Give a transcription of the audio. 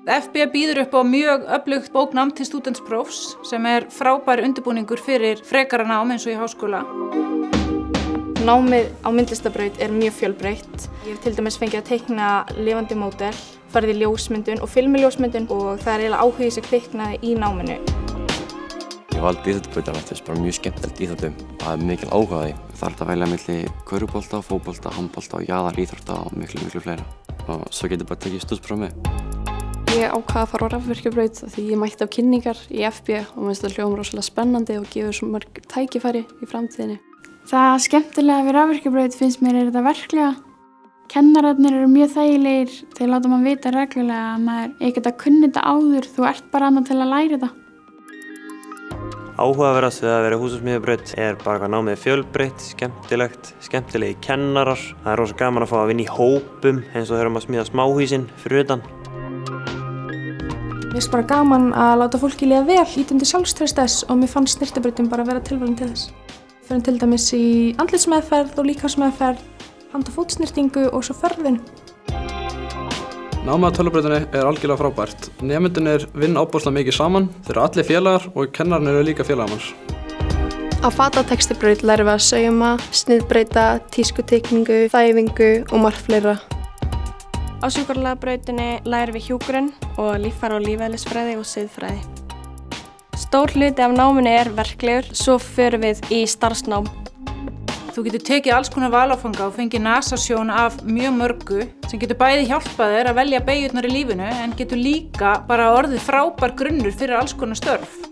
FB býður upp á mjög öflugt bóknám til stúdentsprófs sem frábær undirbúningur fyrir frekara nám eins og í háskóla. Námið á myndlistabraut mjög fjölbreytt. Ég hef til dæmis fengið að teikna lifandi módel, farið í ljósmyndun og filmiljósmyndun og það eiginlega áhugi sem kviknaði í náminu. Ég valdi íþróttabrautina, það bara mjög skemmtilegt íþróttum. Það mikil áhuga á því. Það að velja milli körfubolta, fótbolta, handbolta og jaðaríþrótta og miklu fleira. Og svo getur bara tekið stúdentspróf með. Ég ákvað að fara á rafvirkjabraut því ég mætti á kynningar í FB og mér finnst það hljóma rosalega spennandi og gefur svo mörg tækifæri í framtíðinni. Það skemmtilega við rafvirkjabraut finnst mér þetta verklega. Kennararnir eru mjög þægilegir, þeir láta mann vita reglulega að maður ekkert að kunna þetta áður, þú ert bara annað til að læra þetta. Áhugaverðast við að vera húsasmíðabraut bara hvað námið fjölbreytt, skemmtilegt, skemmtilegi kennarar. Það rosa gaman að fá að vinna í hópum eins og þegar maður smíða smáhýsin fyrir utan. Mér finnst bara gaman að láta fólki líða vel, ýta undir sjálfstraust þess og mér fannst snyrtibrautin bara vera tilvalin til þess. Við förum til dæmis í andlitsmeðferð og líkamsmeðferð, hand- og fótsnyrtingu og svo förðun. Námið á tölvubrautinni algjörlega frábært. Nemendurnir vinna ofboðslega mikið saman, þeir eru allir félagar og kennararnir eru líka félagar manns. Á fatatextibraut lærum við að sauma, sniðbreyta, tískuteikningu, þæfingu og margt fleira. Á sjúkralagabrautinni lærum við hjúkrun og líffæra- og lífeðlisfræði og siðfræði. Stór hluti af náminu verklegur, svo förum við í starfsnám. Þú getur tekið alls konar valáfanga og fengið nasasjón af mjög mörgu sem getur bæði hjálpað þér að velja beygjurnar í lífinu en getur líka bara orðið frábær grunnur fyrir alls konar störf.